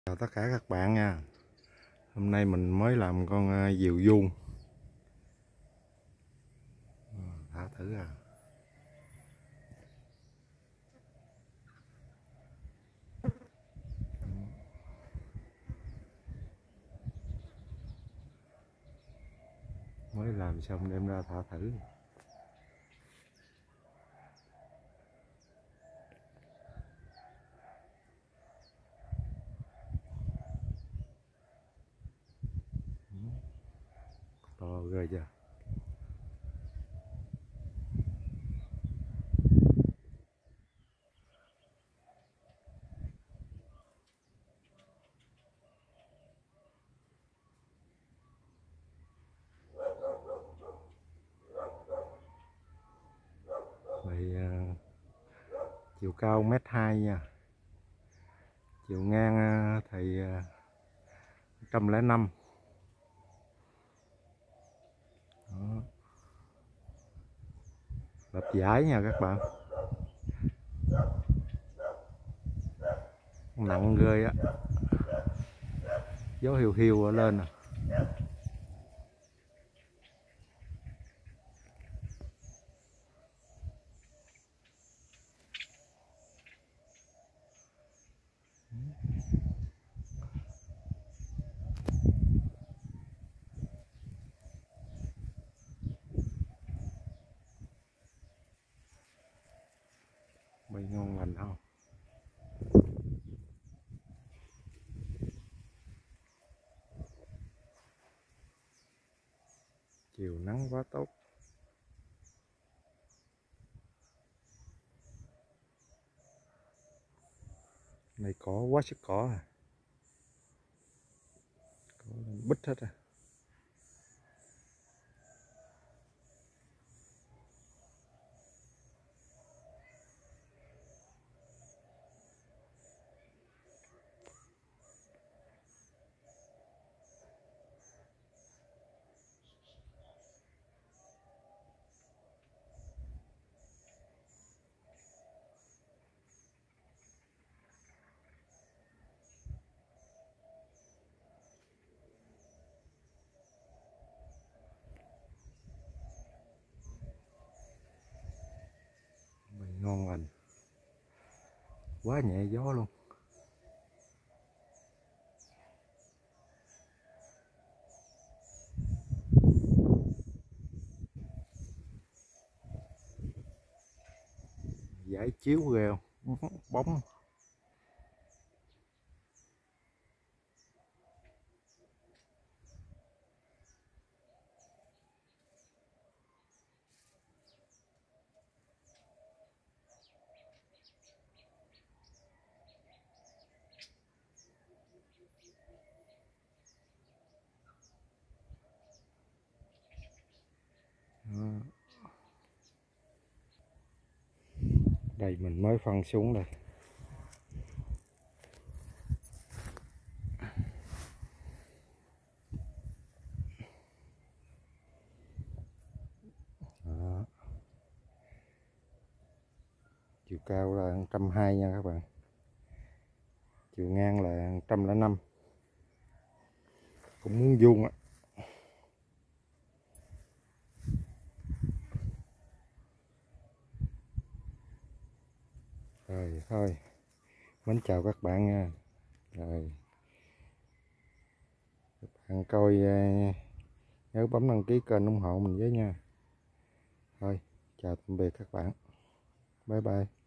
Chào tất cả các bạn nha. Hôm nay mình mới làm con diều vuông. Thả thử à. Mới làm xong đem ra thả thử. To ghê chưa. Vậy chiều cao 1m2 nha. Chiều ngang thì 105. Đó. Lập giải nha các bạn. Nặng ghê á. Gió hiu hiu ở lên nè. Bay ngon lành không? Chiều nắng quá tốt. Này cỏ quá sức cỏ à. Cỏ bít hết à. Ngon lành, quá nhẹ gió luôn. Giải chiếu ghê không? Bóng đây mình mới phân xuống đây. Đó. Chiều cao là 120 nha các bạn. Chiều ngang là 105. Cũng muốn vuông á. Rồi thôi. Mến chào các bạn nha. Rồi. Các bạn coi nhớ bấm đăng ký kênh ủng hộ mình với nha. Thôi, chào tạm biệt các bạn. Bye bye.